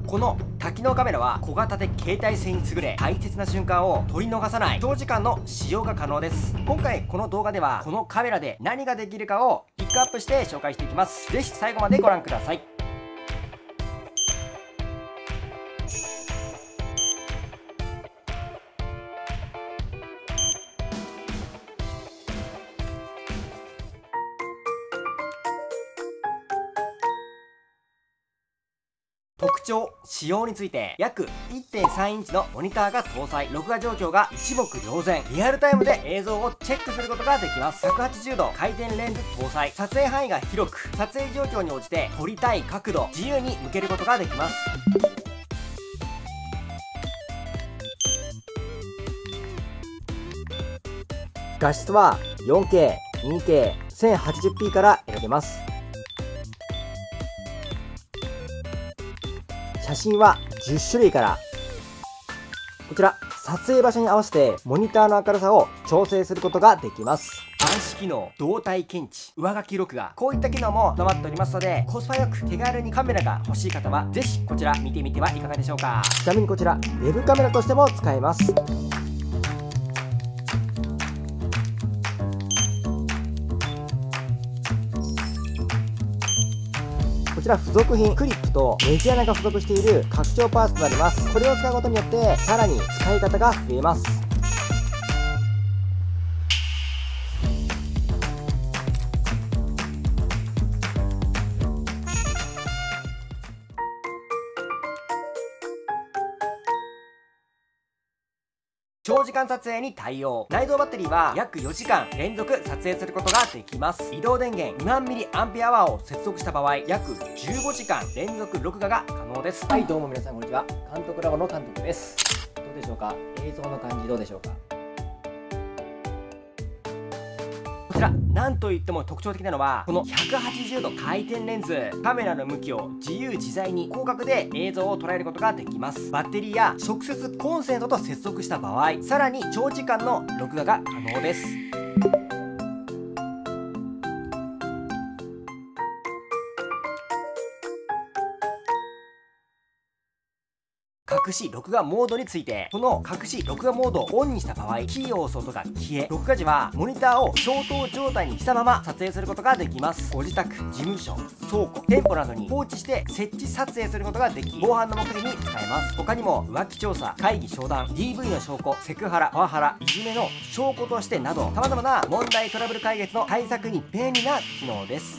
この多機能カメラは小型で携帯性に優れ、大切な瞬間を撮り逃さない長時間の使用が可能です。今回この動画ではこのカメラで何ができるかをピックアップして紹介していきます。ぜひ最後までご覧ください。特徴、仕様について、約 1.3 インチのモニターが搭載、録画状況が一目瞭然、リアルタイムで映像をチェックすることができます。180度回転レンズ搭載、撮影範囲が広く、撮影状況に応じて撮りたい角度、自由に向けることができます。画質は 4K、2K、1080p から選べます。写真は10種類から。こちら、撮影場所に合わせてモニターの明るさを調整することができます。暗視機能、動体検知、上書き録画、こういった機能も備わっておりますので、コスパよく手軽にカメラが欲しい方は、ぜひこちら見てみてはいかがでしょうか。ちなみにこちら、ウェブカメラとしても使えます。こちら付属品、クリップとネジ穴が付属している拡張パーツとなります。これを使うことによってさらに使い方が増えます。長時間撮影に対応。内蔵バッテリーは約4時間連続撮影することができます。移動電源 2000mAh を接続した場合、約15時間連続録画が可能です。はい、どうも皆さんこんにちは。監督ラボの監督です。どうでしょうか、映像の感じどうでしょうか。こちら、なんといっても特徴的なのは、この180度回転レンズ。カメラの向きを自由自在に広角で映像を捉えることができます。バッテリーや直接コンセントと接続した場合、さらに長時間の録画が可能です。隠し録画モードについて、この隠し録画モードをオンにした場合、キーを押す音が消え、録画時はモニターを消灯状態にしたまま撮影することができます。ご自宅、事務所、倉庫、店舗などに放置して設置撮影することができ、防犯の目的に使えます。他にも浮気調査、会議商談、DV の証拠、セクハラ、パワハラ、いじめの証拠としてなど、様々な問題トラブル解決の対策に便利な機能です。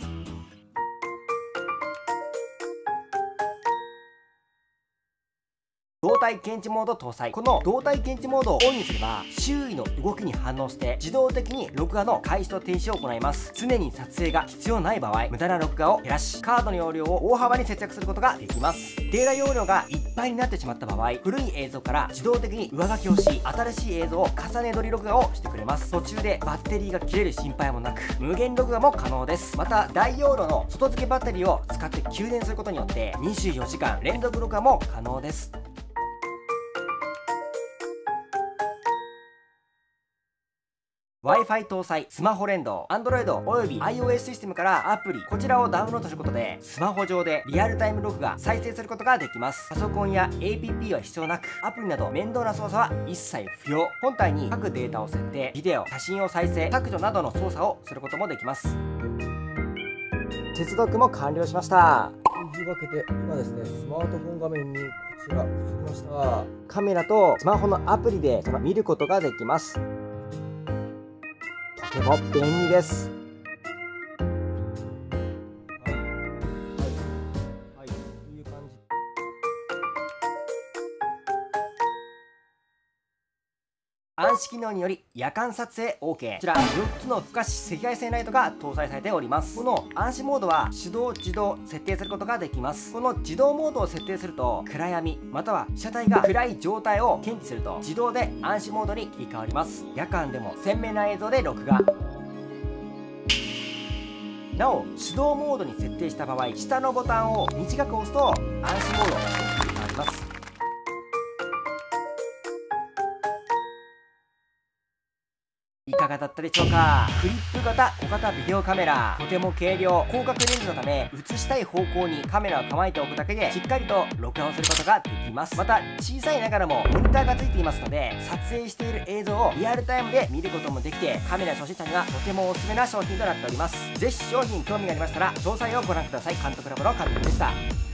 動体検知モード搭載。この動体検知モードをオンにすれば、周囲の動きに反応して自動的に録画の開始と停止を行います。常に撮影が必要ない場合、無駄な録画を減らし、カードの容量を大幅に節約することができます。データ容量がいっぱいになってしまった場合、古い映像から自動的に上書きをし、新しい映像を重ね撮り録画をしてくれます。途中でバッテリーが切れる心配もなく、無限録画も可能です。また、大容量の外付けバッテリーを使って給電することによって、24時間連続録画も可能です。Wi-Fi 搭載、スマホ連動、Android および iOS システムからアプリ、こちらをダウンロードすることで、スマホ上でリアルタイム録画、再生することができます。パソコンや APP は必要なく、アプリなど面倒な操作は一切不要。本体に各データを設定、ビデオ、写真を再生、削除などの操作をすることもできます。接続も完了しました。というわけで、今ですね、スマートフォン画面にこちら映りました。カメラとスマホのアプリで見ることができます。とても便利です。暗視機能により夜間撮影 OK。 こちら4つの不可視赤外線ライトが搭載されております。この暗視モードは手動自動設定することができます。この自動モードを設定すると、暗闇または被写体が暗い状態を検知すると自動で暗視モードに切り替わります。夜間でも鮮明な映像で録画。なお手動モードに設定した場合、下のボタンを短く押すと暗視モードに切り替わります。いかかがだったでしょうか。クリップ型小型ビデオカメラ、とても軽量、広角レンズのため映したい方向にカメラを構えておくだけでしっかりと録画をすることができます。また小さいながらもモニターがついていますので、撮影している映像をリアルタイムで見ることもできて、カメラ初心者にはとてもおすすめな商品となっております。ぜひ商品興味がありましたら詳細をご覧ください。監督ラボの監督でした。